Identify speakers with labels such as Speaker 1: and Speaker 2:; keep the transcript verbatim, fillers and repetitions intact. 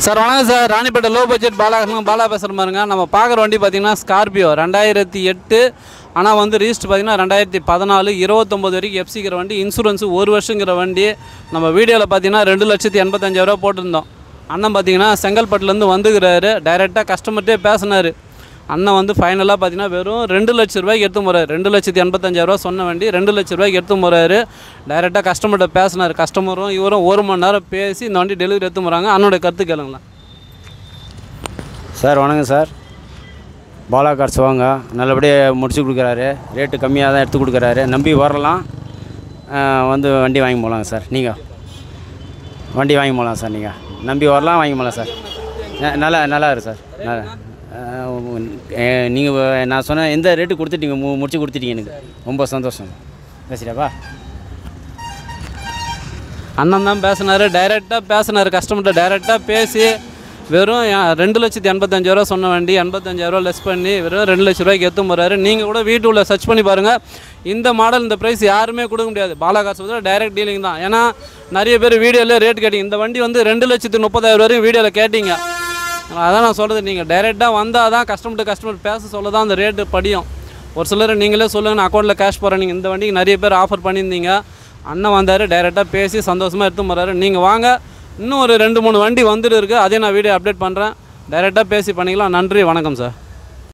Speaker 1: Sir வணக்கம் sir. Ranipet low budget Bala Bala பேசுகிற மாதிரிங்க. நம்ம பார்க்குற வண்டி பார்த்திங்கன்னா ஸ்கார்பியோ ரெண்டாயிரத்தி எட்டு ஆனால் வந்து ரீஸ்ட் பார்த்திங்கன்னா ரெண்டாயிரத்தி பதினாலு இருபத்தொம்போது வரைக்கும் எஃப்சிக்கிற வண்டி. இன்சூரன்ஸு ஒரு வருஷங்கிற வண்டி. நம்ம வீடியோவில் பார்த்திங்கன்னா ரெண்டு லட்சத்தி எண்பத்தஞ்சாயிரரூவா போட்டிருந்தோம். அண்ணன் பார்த்திங்கன்னா செங்கல்பட்டுலேருந்து வந்துக்கிறாரு. டைரெக்டாக கஸ்டமர்கிட்டே பேசினார். அண்ணன் வந்து ஃபைனலாக பார்த்தீங்கன்னா வெறும் ரெண்டு லட்ச ரூபாய்க்கு எடுத்து போகிறாரு. ரெண்டு லட்சத்தி எண்பத்தஞ்சாயிரரூவா சொன்ன வண்டி ரெண்டு லட்ச ரூபாய்க்கு எடுத்து போகிறாரு. டைரெக்டாக கஸ்டமர்கிட்ட பேசினார். கஸ்டமரும் இவரும் ஒரு மணி நேரம் பேசி இந்த வண்டி டெலிவரி எடுத்து போகிறாங்க. அண்ணோட கருத்து கேளுங்களா
Speaker 2: சார். வணக்கம் சார். பாலா கார்ஸ் வாங்க, நல்லபடியாக முடிச்சு கொடுக்குறாரு. ரேட்டு கம்மியாக தான் எடுத்து கொடுக்குறாரு. நம்பி வரலாம், வந்து வண்டி வாங்கி போகலாங்க சார். நீங்கள் வண்டி வாங்கி போகலாம் சார். நீங்கள் நம்பி வரலாம், வாங்கி போகலாம் சார். நல்லா நல்லா இருக்கு சார். நல்லா நீங்கள் நான் சொன்ன எந்த ரேட்டு கொடுத்துட்டீங்க, மு முடிச்சு கொடுத்துட்டீங்க. எனக்கு ரொம்ப சந்தோஷம். பேசுகிறப்பா
Speaker 1: அண்ணன் தான் பேசினார். டைரெக்டாக பேசினார். கஸ்டமர்கிட்ட டைரெக்டாக பேசி வெறும் ரெண்டு லட்சத்தி எண்பத்தஞ்சாயிரரூவா சொன்ன வண்டி எண்பத்தஞ்சாயிரரூவா லெஸ் பண்ணி வெறும் ரெண்டு லட்ச ரூபாய்க்கு எடுத்து போகிறாரு. நீங்கள் கூட வீட்டுக்குள்ளே சர்ச் பண்ணி பாருங்கள். இந்த மாடல் இந்த ப்ரைஸ் யாருமே கொடுக்க முடியாது. பாலா காசு வந்து டைரெக்ட் டீலிங் தான். ஏன்னா நிறைய பேர் வீடியோவில் ரேட் கேட்டிங்க. இந்த வண்டி வந்து ரெண்டு லட்சத்து முப்பதாயிரம் வரையும் வீடியோவில் கேட்டிங்க. அதான் நான் சொல்கிறது, நீங்கள் டைரெக்டாக வந்தால் தான் கஸ்டமர் கஸ்டமர் பேச சொல்ல தான் அந்த ரேட்டு படியும். ஒரு சிலர் நீங்களே சொல்லுங்கள், நான் அக்கௌண்ட்டில் கேஷ் போகிறேன். நீங்கள் இந்த வண்டிக்கு நிறைய பேர் ஆஃபர் பண்ணியிருந்தீங்க. அண்ணன் வந்தார், டைரெக்டாக பேசி சந்தோஷமாக எடுத்து போகிறாரு. நீங்கள் வாங்க, இன்னும் ஒரு ரெண்டு மூணு வண்டி வந்துட்டு இருக்குது. அதே நான் வீடியோ அப்டேட் பண்ணுறேன். டைரெக்டாக பேசி பண்ணிக்கலாம். நன்றி, வணக்கம் சார்.